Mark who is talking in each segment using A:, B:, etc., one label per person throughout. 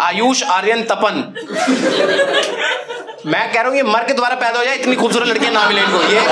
A: आयुष आर्यन तपन। मैं कह रहा हूँ ये मर के दोबारा पैदा हो जाए, इतनी खूबसूरत लड़कियां ना मिले इनको। ये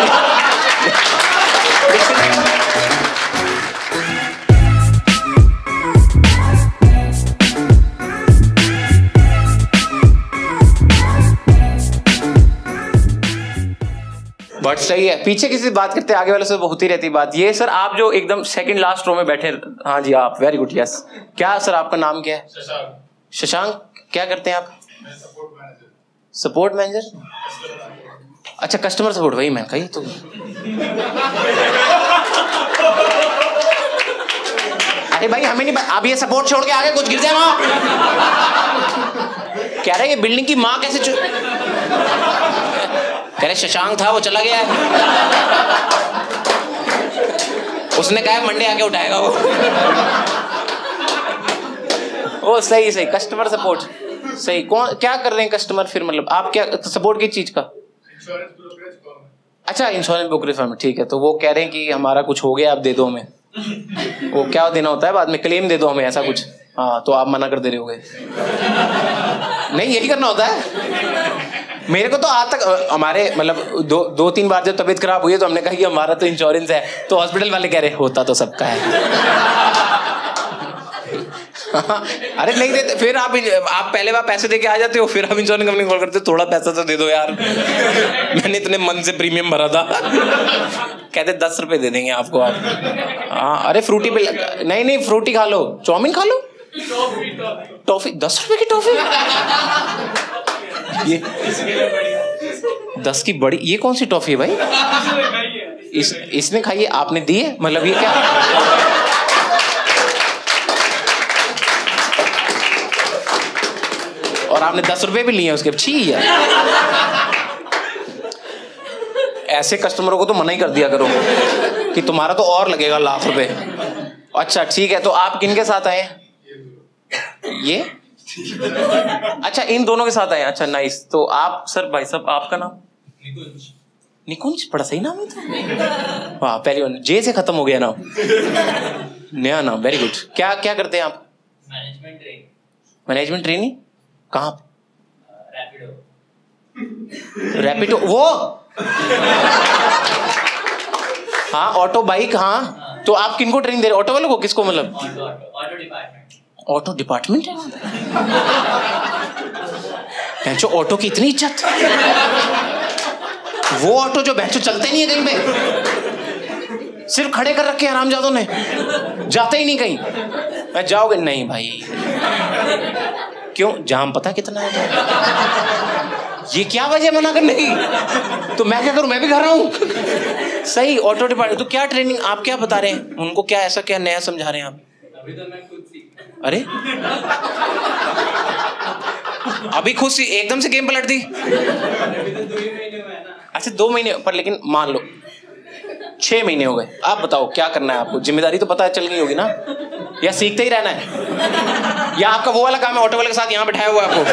A: बट सही है। पीछे किसी से बात करते आगे वाले से होती रहती बात। ये सर आप जो एकदम सेकंड लास्ट रो में बैठे, हाँ जी आप, वेरी गुड, यस। क्या सर आपका नाम क्या है? शशांक। शशांक, क्या करते हैं आप? Support manager. अच्छा, कस्टमर सपोर्ट, वही मैं कही तो। अरे भाई हमें नहीं, आप ये सपोर्ट छोड़ के आगे कुछ गिर जाए वहां। कह रहे ये बिल्डिंग की माँ कैसे कह रहे शशांक था वो चला गया है। उसने कहा मंडे आके उठाएगा वो। ओ सही सही, कस्टमर सपोर्ट सही। कौन क्या कर रहे हैं कस्टमर फिर, मतलब आप क्या सपोर्ट की चीज का? अच्छा, इंश्योरेंस ब्रोकरेज फर्म, ठीक है। तो वो कह रहे हैं कि हमारा कुछ हो गया, आप दे दो हमें। वो क्या देना होता है बाद में, क्लेम दे दो हमें, ऐसा कुछ। हाँ, तो आप मना कर दे रहे होगे। नहीं, यही करना होता है। मेरे को तो आज तक हमारे मतलब दो तीन बार जब तबीयत खराब हुई है तो हमने कहा कि हमारा तो इंश्योरेंस है, तो हॉस्पिटल वाले कह रहे होता तो सबका है। अरे नहीं देते, फिर आप पहले बार पैसे देके आ जाते हो, फिर आप इंश्योरेंस कंपनी कॉल करते हो, थोड़ा पैसा तो दे दो यार। मैंने इतने मन से प्रीमियम भरा था। कहते 10 रुपए दे देंगे आपको आप। हाँ, अरे फ्रूटी पे नहीं फ्रूटी खा लो, चाउमीन खा लो, टॉफी 10 रुपए की टॉफी। ये 10 की बड़ी, ये कौन सी टॉफी है भाई? इसने खाई है, आपने दी है, मतलब ये क्या? और आपने 10 रुपए भी लिए हैं उसके, छी है। ऐसे कस्टमरों को तो मना ही कर दिया करो कि तुम्हारा तो और लगेगा लाख रुपए। अच्छा ठीक है, तो आप किन के साथ आए? ये अच्छा, इन दोनों के साथ आए। अच्छा नाइस। तो आप सर, भाई साहब आपका नाम? निकुंज, बड़ा सही नाम है तो। वाह, पहली बार जे से खत्म हो गया नाम, नया नाम, वेरी गुड। क्या क्या करते हैं आप? मैनेजमेंट ट्रेनिंग कहाँ? रैपिडो वो हाँ, ऑटो बाइक। हाँ, तो आप किनको ट्रेनिंग दे रहे? ऑटो वालों को? किसको मतलब? ऑटो डिपार्टमेंट है भैंचो, ऑटो की इतनी इज्जत। वो ऑटो जो भैंचो चलते नहीं है कहीं पे, सिर्फ खड़े कर रखे हैं हरामजादों ने, जाते ही नहीं कहीं। मैं जाओगे? नहीं भाई। क्यों? जाम पता कितना है? ये क्या वजह मना करने की? तो मैं क्या करूं, मैं भी कर रहा हूं। सही, ऑटो डिपार्टमेंट। तो क्या ट्रेनिंग आप क्या बता रहे हैं उनको? क्या ऐसा क्या नया समझा रहे हैं आप? अभी तो मैं खुद सीख। अरे अभी खुद सी एकदम से गेम पलट दी? अभी तो 2 ही महीने हुए हैं ना। अच्छा 2 महीने पर, लेकिन मान लो 6 महीने हो गए। आप बताओ क्या करना है आपको? जिम्मेदारी तो पता चल गई होगी ना, या सीखते ही रहना है? या आपका वो वाला काम है, ऑटो वाले के साथ यहाँ बैठाया हुआ है आपको?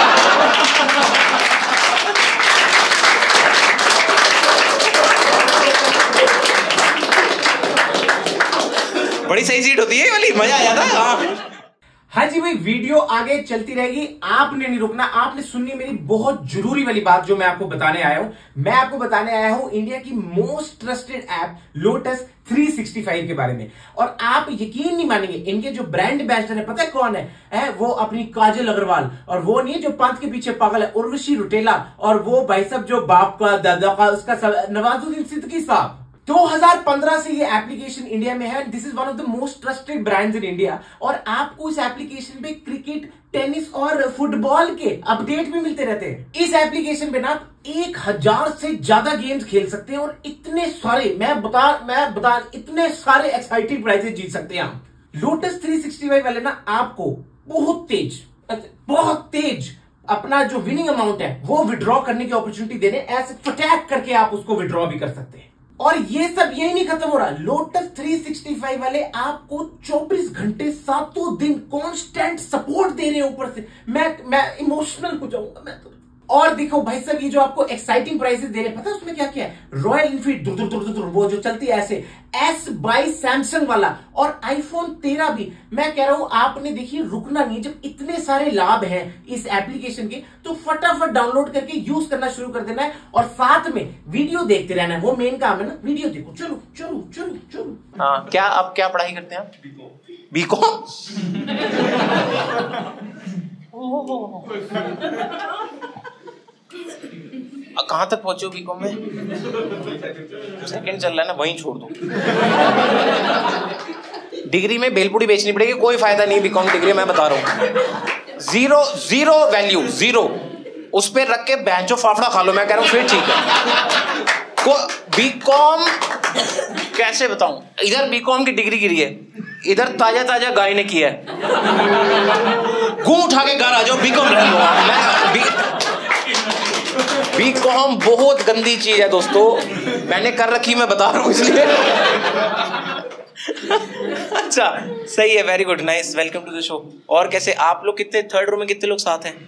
A: बड़ी सही सीट होती है वाली, मजा आ जाता है।
B: हाँ जी भाई, वीडियो आगे चलती रहेगी, आपने नहीं रुकना। आपने सुननी मेरी बहुत जरूरी वाली बात जो मैं आपको बताने आया हूं। मैं आपको बताने आया हूं इंडिया की मोस्ट ट्रस्टेड ऐप लोटस 365 के बारे में। और आप यकीन नहीं मानेंगे, इनके जो ब्रांड एम्बेसडर है, पता है कौन है? वो अपनी काजल अग्रवाल। और वो नहीं जो पंथ के पीछे पागल है, उर्वशी रुटेला। और वो भाई साहब जो बाप का दादा का उसका नवाजुद्दीन सिद्दीकी साहब। 2015 से ये एप्लीकेशन इंडिया में है। This is one of the most trusted brands in India. और आपको इस एप्लीकेशन पे क्रिकेट, टेनिस और फुटबॉल के अपडेट भी मिलते रहते हैं। इस एप्लीकेशन पे ना 1000 से ज्यादा गेम्स खेल सकते हैं और इतने सारे मैं बता इतने सारे एक्साइटिंग प्राइजेस जीत सकते हैं आप। लोटस 365 वाले ना आपको बहुत तेज अपना जो विनिंग अमाउंट है वो विड्रॉ करने की अपॉर्चुनिटी दे रहे हैं। ऐसे फटैक करके आप उसको विड्रॉ भी कर सकते हैं। और ये सब यही नहीं खत्म हो रहा, लोटस 365 वाले आपको 24 घंटे 7 दिन कांस्टेंट सपोर्ट दे रहे हैं ऊपर से। मैं इमोशनल हो जाऊंगा मैं तो। और देखो भाई साहब, ये जो आपको एक्साइटिंग प्राइसेस दे रहे हैं, पता है उसमें क्या क्या है? रॉयल इनफील्ड वो जो चलती है ऐसे, S22 सैमसंग वाला, और आईफोन 13 भी। मैं कह रहा हूं आपने देखिए रुकना नहीं। जब इतने सारे लाभ हैं इस एप्लीकेशन के, तो फटाफट डाउनलोड करके यूज करना शुरू कर देना है, और साथ में वीडियो देखते रहना है। वो मेन काम है ना, वीडियो देखो। चलो चलो चलो चलो।
A: हाँ, क्या आप क्या पढ़ाई करते हैं आप? बीकॉम। कहां तक पहुंचे हो बीकॉम में? सेकंड चल रहा है ना, वहीं छोड़ दो। डिग्री में भेलपुड़ी बेचनी पड़ेगी, कोई फायदा नहीं बीकॉम डिग्री, मैं बता रहा हूं। Zero value, zero. उस पे रख के बैंचो फाफड़ा खा लो, मैं कह रहा हूं, फिर ठीक है। को बीकॉम कैसे बताऊं? इधर बीकॉम की डिग्री गिरी है, इधर ताजा ताजा गाय ने किया है। घूम उठा के घर आ जाओ, बीकॉम रह लो। बीकॉम बहुत गंदी चीज है दोस्तों, मैंने कर रखी, मैं बता रहा हूं इसलिए। अच्छा, सही है, very good, nice, welcome to the show. और कैसे आप लोग, कितने थर्ड रो में कितने लोग साथ हैं?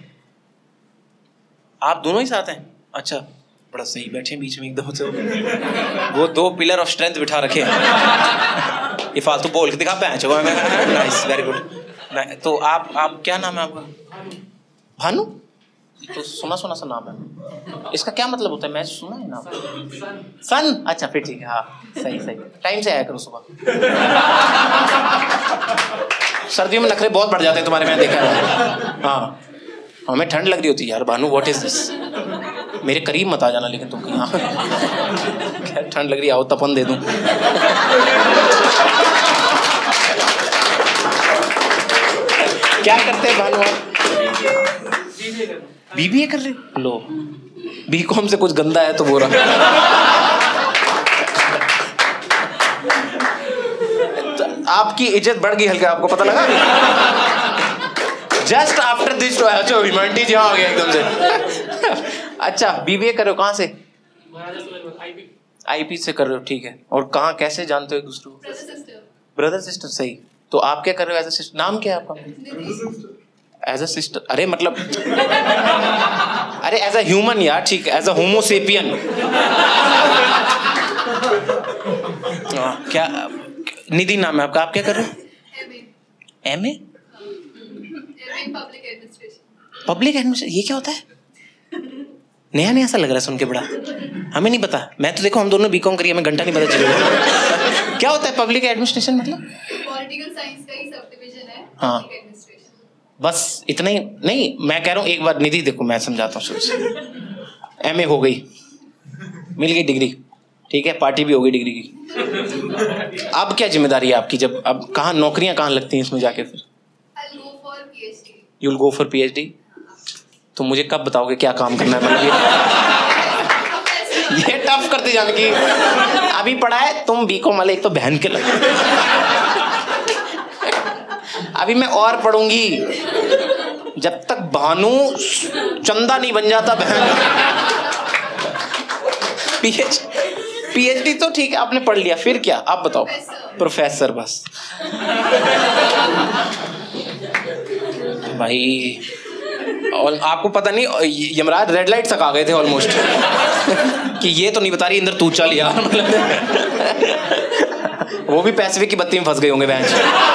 A: आप दोनों ही साथ हैं? अच्छा, बड़ा सही, बैठे बीच में एकदम से। वो 2 पिलर ऑफ स्ट्रेंथ बिठा रखे हैं। ये फालतू बोल के दिखा पैंच। Nice, very good. तो आप क्या नाम है आपका? भानु? तो सुना सा नाम है, इसका क्या मतलब होता है? मैं सुना है नाम सन। अच्छा, फिर ठीक है, हाँ, सही। टाइम से आया करो सुबह। सर्दियों में नखरे बहुत बढ़ जाते हैं तुम्हारे, मैं देखा है। हाँ, हमें ठंड लग रही होती है यार। Bhanu, what is this? मेरे करीब मत आ जाना लेकिन तुम कहीं। खैर, ठंड लग रही, आओ तपन दे दूं। क्या करते हैं भानु आप? बीबीए कर रहे लो। बीकॉम से कुछ गंदा है तो बोरा। तो आपकी इज्जत बढ़ गई हल्का, आपको पता लगा? जस्ट आफ्टर दिस ह्यूमैनिटी जहां आ गया एकदम से। अच्छा, बीबीए कर रहे हो, कहाँ से? आईपी से कर रहे हो, ठीक है। और कहाँ, कैसे जानते हो एक दूसरे को? ब्रदर सिस्टर, सही। तो आप क्या कर रहे हो एज अ सिस्टर? नाम क्या है आपका? As a sister? अरे मतलब अरे एज अ ह्यूमन यार, ठीक है, एज अ होमोसेपियन। क्या निधि नाम है आपका? आप क्या कर रहे हो? एमए? पब्लिक एडमिनिस्ट्रेशन, ये क्या होता है? नया सा लग रहा है सुन के, बड़ा। हमें नहीं पता। मैं तो देखो, हम दोनों बीकॉम करिए, हमें घंटा नहीं पता चलेगा। क्या होता है पब्लिक एडमिनिस्ट्रेशन? मतलब
C: पॉलिटिकल साइंस का ही सब डिवीजन है।
A: हाँ, बस इतना ही? नहीं, मैं कह रहा हूँ एक बार निधि देखो, मैं समझाता हूँ शुरू से। एमए हो गई, मिल गई डिग्री, ठीक है, पार्टी भी हो गई डिग्री की। अब क्या जिम्मेदारी है आपकी? जब अब कहाँ नौकरियां कहाँ लगती हैं इसमें जाके? फिर you'll go for PhD। तो मुझे कब बताओगे क्या काम करना है? मतलब ये टफ करते जाने की। अभी पढ़ा है तुम बीकॉम वाले, एक तो बहन के लगे। अभी मैं और पढ़ूंगी जब तक भानु चंदा नहीं बन जाता बहन। PhD तो ठीक है, आपने पढ़ लिया, फिर क्या? आप बताओ। प्रोफेसर, बस भाई। और आपको पता नहीं, यमराज रेड लाइट तक आ गए थे ऑलमोस्ट। कि ये तो नहीं बता रही, इंदर तू चल यार। वो भी पैसिफिक की बत्ती में फंस गए होंगे बेंच।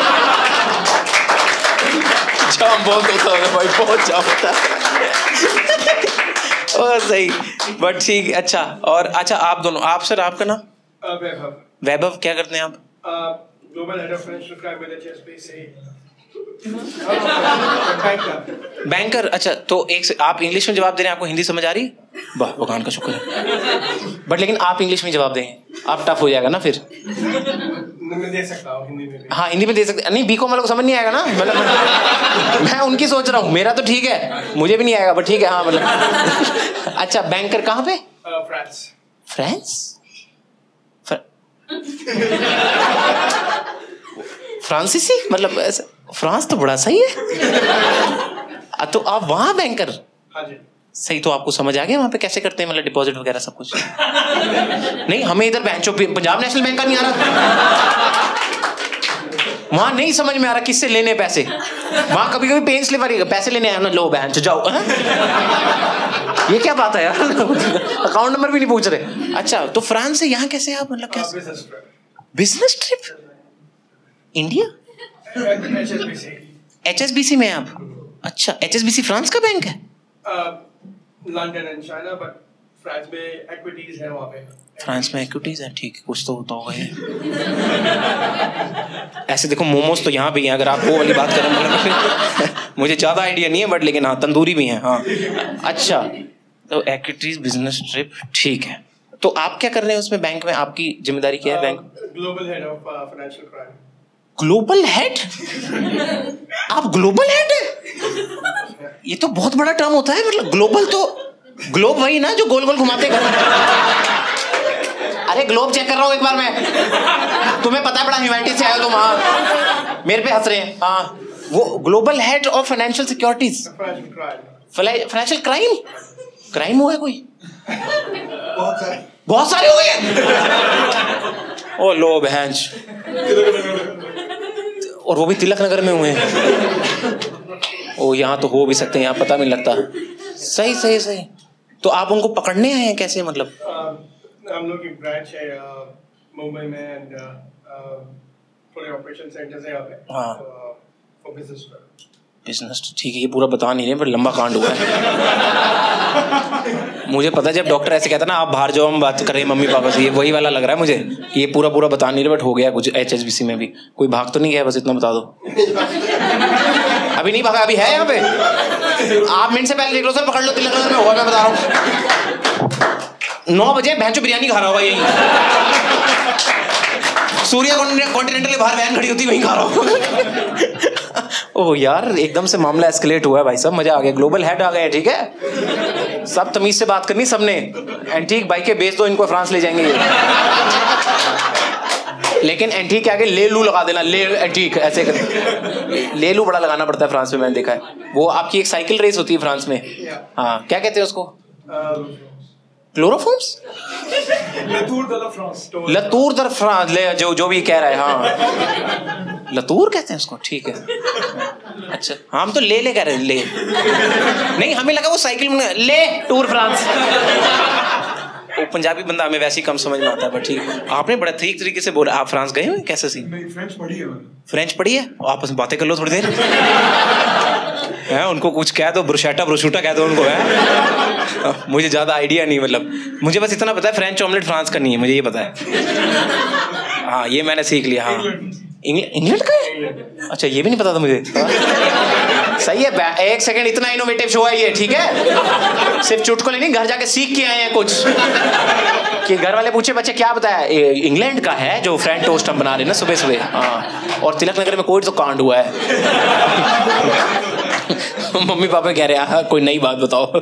A: जाम बहुत होता है भाई, बहुत जाम होता है। ओ सही, बट ठीक। अच्छा, और अच्छा आप दोनों, आप सर, आपका नाम?
D: वैभव।
A: वैभव, क्या करते हैं आप?
D: Global head of financial crime with HSBC से।
A: बैंकर। अच्छा, तो एक से आप इंग्लिश में जवाब दे रहे हैं, आपको हिंदी समझ आ रही? वाह, भगवान का शुक्र है। बट लेकिन आप इंग्लिश में जवाब दें, आप टफ हो जाएगा ना फिर।
D: मैं दे सकता हूँ हिंदी में भी।
A: हाँ, हिंदी में दे सकते। नहीं, बीकॉम वालों को समझ नहीं आएगा ना, मतलब मैं उनकी सोच रहा हूँ। मेरा तो ठीक है, मुझे भी नहीं आएगा, बट ठीक है। हाँ, मतलब अच्छा, बैंकर कहाँ पे?
D: फ्रांस।
A: फ्रांस? फ्रांसीसी, मतलब फ्रांस तो बड़ा सही है। तो आप वहां बैंकर?
D: हाँ जी।
A: सही। तो आपको समझ आ गया वहां पे कैसे करते हैं, मतलब डिपॉजिट वगैरह सब कुछ? नहीं, हमें इधर पंजाब नेशनल बैंक का नहीं आ रहा। वहां नहीं समझ में आ रहा किससे लेने पैसे। वहां कभी कभी पेन स्लिप आ रही है, पैसे लेने आया ना, लो बैंक जाओ। ये क्या बात है यार, अकाउंट नंबर भी नहीं पूछ रहे। अच्छा, तो फ्रांस से यहाँ कैसे आप, मतलब कैसे?
D: Business trip.
A: Business trip India?
D: HSBC.
A: HSBC में आप? अच्छा, HSBC फ्रांस का बैंक है?
D: London and China, but France में equities है वहाँ पे।
A: फ्रांस में इक्विटीज है, ठीक है, कुछ तो होता होगा ये। ऐसे देखो मोमोज तो यहाँ भी हैं, अगर आप वो वाली बात करें मतलब मुझे ज़्यादा आइडिया नहीं है, बट लेकिन हाँ तंदूरी भी हैं, हाँ। अच्छा, तो इक्विटीज बिजनेस ट्रिप, ठीक है। तो आप क्या कर रहे हैं उसमें, बैंक में आपकी जिम्मेदारी क्या है bank?
D: Global head of financial crime.
A: Global head? आप ग्लोबल हेड है? ये तो बहुत बड़ा टर्म होता है, मतलब ग्लोबल तो ग्लोब वही ना जो गोल गोल घुमाते घर। अरे ग्लोब चेक कर रहा हूँ एक बार मैं, तुम्हें पता है बड़ा ह्यूमैनिटी से आए हो तुम, हाँ मेरे पे हंस रहे हैं। हाँ, वो global head of financial securities,
D: Financial crime.
A: Financial crime. Crime हुआ है कोई? बहुत सारे हो गए। ओ लो बहंच, और वो भी तिलक नगर में हुए हैं। ओ यहाँ तो हो भी सकते हैं, यहाँ पता नहीं लगता। सही सही सही। तो आप उनको पकड़ने आए हैं कैसे, मतलब?
D: हम लोग की ब्रांच है मुंबई में एंड पूरे ऑपरेशन सेंटर्स है यहाँ पे।
A: हाँ।
D: For business.
A: बिजनेस ठीक है, ये पूरा बता नहीं रहे, पर लंबा कांड हुआ है। मुझे पता है जब डॉक्टर ऐसे कहता ना आप बाहर जाओ हम बात कर रहे हैं मम्मी पापा से, ये वही वाला लग रहा है मुझे। ये पूरा बता नहीं रहे, बट हो गया कुछ HSBC में भी। कोई भाग तो नहीं गया, बस इतना बता दो। अभी नहीं भागा, अभी है यहाँ पे। आप मिनट से पहले देख लो सर, पकड़ लो, तिलक नगर में होगा, मैं बता रहा हूँ। 9 बजे भैंचो बिरयानी खा रहा होगा यही, सूर्या कॉन्टिनेंटल के बाहर वैन खड़ी होती वहीं खा रहा हूँ। ओह यार, एकदम से मामला एस्केलेट हुआ है भाई साहब, मजा आ गया। ग्लोबल हेड आ गए, ठीक है, सब तमीज से बात करनी सबने। एंटीक बाइकें बेच दो इनको, फ्रांस ले जाएंगे ये। लेकिन एंटीक के आगे ले लू लगा देना, ले एंटीक ऐसे कर, ले लू बड़ा लगाना पड़ता है फ्रांस में, मैंने देखा है। वो आपकी एक साइकिल रेस होती है फ्रांस में, हाँ क्या कहते हैं उसको? क्लोरोफॉर्म्स? लतूर दर फ्रांस, ले जो भी कह रहा है, हाँ लतूर कहते हैं उसको, ठीक है। अच्छा, हम तो ले कह रहे हैं, ले नहीं, हमें लगा वो साइकिल में ले टूर फ्रांस। वो पंजाबी बंदा हमें वैसे ही कम समझ में आता है, बट ठीक है। आपने बड़ा ठीक तरीके से बोला। आप फ्रांस गए हो कैसे सी?
D: फ्रेंच पढ़ी है मैंने।
A: फ्रेंच पढ़ी है? आपस में बातें कर लो थोड़ी देर। है उनको कुछ कह दो, ब्रोशूटा कह दो उनको, है मुझे ज्यादा आइडिया नहीं, मतलब मुझे बस इतना पता है फ्रेंच ऑमलेट फ्रांस का नहीं है, मुझे ये पता है। हाँ ये मैंने सीख लिया। हाँ इंग्लैंड का है? अच्छा ये भी नहीं पता था मुझे। सही है, एक सेकंड, इतना इनोवेटिव शो है ये, ठीक है। सिर्फ चुटकुले नहीं, घर जाके सीख के आए हैं कुछ। कि घर वाले पूछे बच्चे क्या बताया, इंग्लैंड का है जो फ्रेंच टोस्ट हम बना रहे हैं ना सुबह सुबह। हाँ, और तिलक नगर में कोई तो कांड हुआ है। मम्मी पापा कह रहे हैं कोई नई बात बताओ।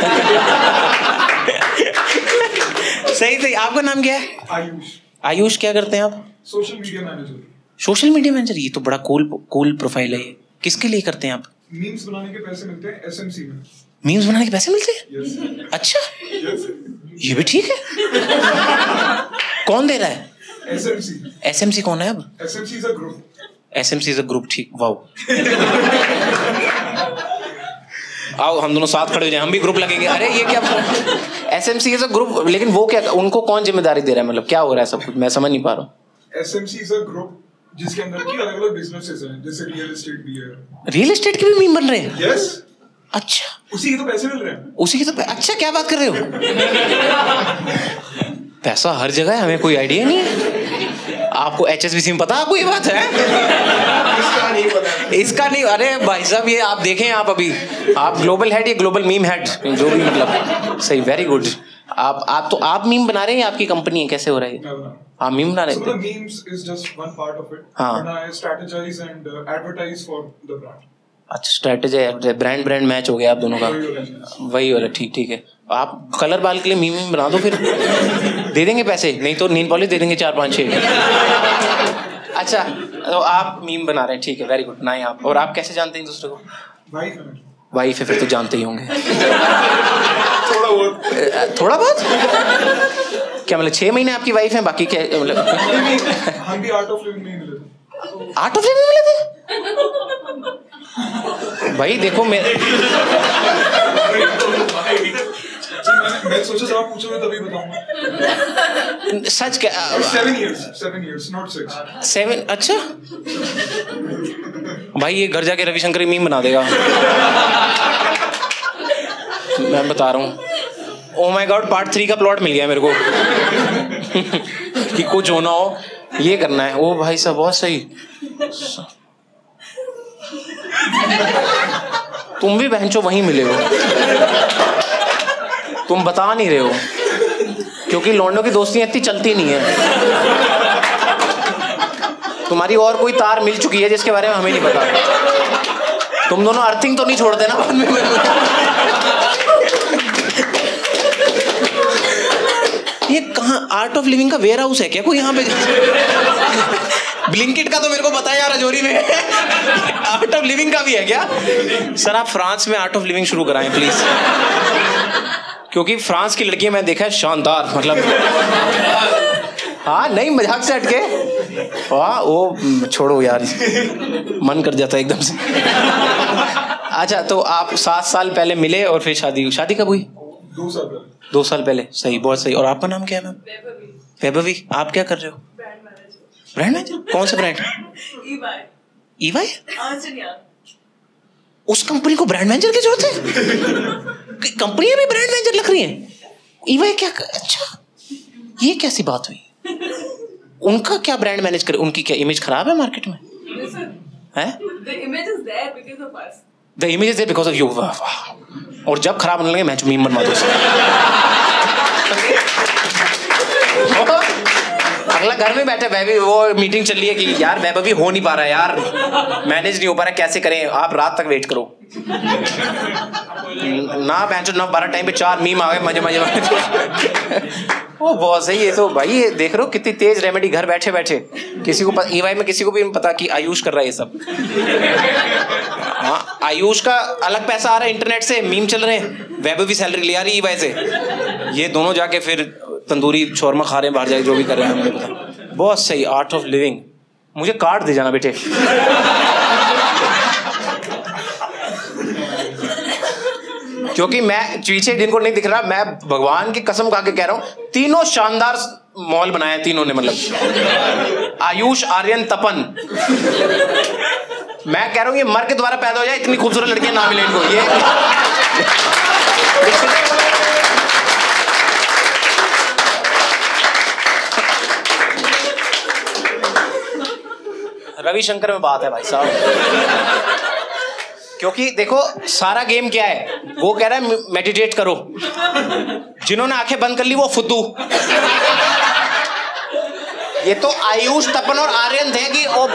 A: सही सही। आपका नाम क्या है?
D: आयुष।
A: आयुष, क्या करते हैं आप?
D: Social media manager.
A: Social media manager, ये तो बड़ा कूल प्रोफाइल है ये। किसके लिए करते हैं आप?
D: मीम्स बनाने के पैसे मिलते हैं SMC में।
A: मीम्स बनाने के पैसे मिलते हैं?
D: Yes.
A: अच्छा,
D: Yes.
A: ये भी ठीक है। कौन दे रहा है?
D: SMC.
A: SMC कौन है अब?
D: SMC is a group.
A: SMC is a group, ठीक, वाओ। आओ हम दोनों साथ खड़े हो जाए, हम भी ग्रुप लगेंगे। अरे ये क्या, SMC इज अ ग्रुप, लेकिन वो क्या, उनको कौन जिम्मेदारी दे रहा है, मतलब क्या हो रहा है सब कुछ, मैं समझ नहीं पा रहा हूँ।
D: SMC is a group जिसके अंदर की अलग अलग बिजनेसेस हैं, जैसे रियल एस्टेट भी है।
A: रियल एस्टेट के भी मीम बन रहे हैं?
D: Yes.
A: अच्छा,
D: उसी के तो पैसे मिल रहे हैं।
A: उसी की तो अच्छा, क्या बात कर रहे हो? पैसा हर जगह है, हमें कोई आइडिया नहीं है। आपको HSBC में पता, आपको ये बात है?
D: इसका नहीं पता।
A: इसका नहीं, अरे भाई साहब ये आप देखें, आप अभी आप ग्लोबल हेड, ये ग्लोबल मीम हेड, जो भी मतलब सही, वेरी गुड। आप मीम बना रहे हैं, आपकी कंपनी है, कैसे हो रहा है? आप मीम बना रहे
D: So
A: हैं?
D: the memes is just one part of it.
A: हाँ.
D: And I strategize and advertise for the brand.
A: अच्छा, स्ट्रेटेजी है, ब्रांड मैच हो गया आप दोनों का, वही हो रहा है, ठीक है। आप कलर बाल के लिए मीम बना दो, फिर दे देंगे पैसे, नहीं तो नील पॉलिश दे देंगे 4-5-6। अच्छा, तो आप मीम बना रहे हैं, ठीक है, वेरी गुड, ना आप। और आप कैसे जानते हैं दूसरे को? वाइफ है, फिर तो जानते ही होंगे। थोड़ा बहुत क्या मतलब, 6 महीने आपकी वाइफ है, बाकी क्या मतलब?
D: हम भी आर्ट ऑफ लिविंग में मिले थे।
A: आर्ट ऑफ लिविंग मिले थे? भाई देखो
E: मैं सोचा जब आप पूछोगे तभी बताऊंगा।
A: सच क्या?
E: 7 years, not 6.
A: 7? अच्छा भाई ये घर जाके रविशंकर मीम बना देगा। मैं बता रहा हूँ। ओह माय गॉड, पार्ट 3 का प्लॉट मिल गया मेरे को। कि कुछ होना हो ये करना है। ओ भाई साहब बहुत सही। तुम भी बहनचो वहीं मिले हो, तुम बता नहीं रहे हो क्योंकि लौंडों की दोस्तियां इतनी चलती नहीं है। तुम्हारी और कोई तार मिल चुकी है जिसके बारे में हमें नहीं पता। तुम दोनों अर्थिंग तो नहीं छोड़ते ना बाद में। ये कहाँ आर्ट ऑफ लिविंग का वेयर हाउस है क्या कोई यहाँ पे? ब्लिंकिट का तो मेरे को पता है यार, राजौरी में। आर्ट ऑफ लिविंग का भी है क्या? सर आप फ्रांस में आर्ट ऑफ लिविंग शुरू कराएं प्लीज, क्योंकि फ्रांस की लड़कियां मैं देखा है शानदार, मतलब हाँ नहीं मजाक से हटके। वाह वो छोड़ो यार, मन कर जाता है एकदम से। अच्छा तो आप 7 साल पहले मिले और फिर शादी कब हुई?
E: 2 साल पहले।
A: 2 साल पहले, सही, बहुत सही। और आपका नाम क्या है मैम? वैभवी। आप क्या कर रहे हो? Brand manager. कौन सा ब्रांड? ईवाई। उस कंपनी को ब्रांड मैनेजर की जरूरत है? कंपनियां भी ब्रांड मैनेजर लग रही हैं। ईवाई क्या? अच्छा ये कैसी बात हुई? उनका क्या ब्रांड मैनेज करे? उनकी क्या इमेज खराब है मार्केट में? है? The image is there because of you. और जब खराब होने लगे मैं मीम बनवा दूँ। अगला घर में बैठे वैभवी, वो मीटिंग चल रही है कि यार वैभवी हो नहीं पा रहा है यार, मैनेज नहीं हो पा रहा, कैसे करें? आप रात तक वेट करो ना। 9-12 टाइम पे 4 मीम आ गए मजे मजे। वो बहुत सही है। तो भाई ये देख रहे हो कितनी तेज रेमेडी, घर बैठे बैठे। किसी को ईवाई में किसी को भी नहीं पता कि आयुष कर रहा है ये सब। हाँ आयुष का अलग पैसा आ रहा है इंटरनेट से, मीम चल रहे हैं, वैभवी सैलरी ले आ रही है ईवाई से। ये दोनों जाके फिर तंदूरी शोरमा खा रहे हैं बाहर जाके, जो भी कर रहे हैं हमें पता। बहुत सही, आर्ट ऑफ लिविंग। मुझे कार्ड दे जाना बेटे। क्योंकि मैं पीछे जिनको नहीं दिख रहा, मैं भगवान की कसम खा के कह रहा हूं, तीनों शानदार मॉल बनाए तीनों ने, मतलब आयुष, आर्यन, तपन। मैं कह रहा हूं ये मर के दोबारा पैदा हो जाए, इतनी खूबसूरत लड़कियां ना मिले इनको। ये रविशंकर में बात है भाई साहब। क्योंकि देखो सारा गेम क्या है, वो कह रहा है मेडिटेट करो, जिन्होंने आंखें बंद कर ली वो फुद्दू। ये तो आयुष, तपन और आर्यन थे कि ओ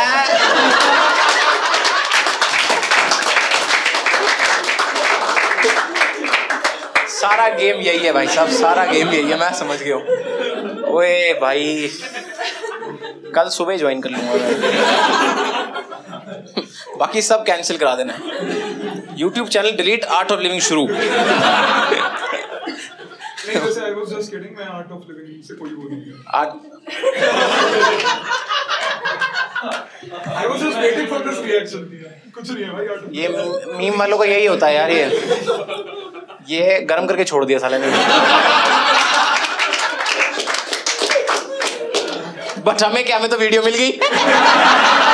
A: सारा गेम यही है भाई साहब, सारा गेम यही है। मैं समझ गया हूँ। ओए भाई कल सुबह ज्वाइन कर लूंगा मैं। बाकी सब कैंसिल करा देना। YouTube channel delete, art of living शुरू।
E: नहीं वैसे I was just kidding, मैं आर्ट ऑफ लिविंग से कोई वो नहीं है। I was just waiting for this reaction। कुछ नहीं है भाई आर्ट ऑफ। ये
A: मीम वालों का यही होता है यार, ये गरम करके छोड़ दिया साले ने। बट हमें क्या, हमें तो वीडियो मिल गई।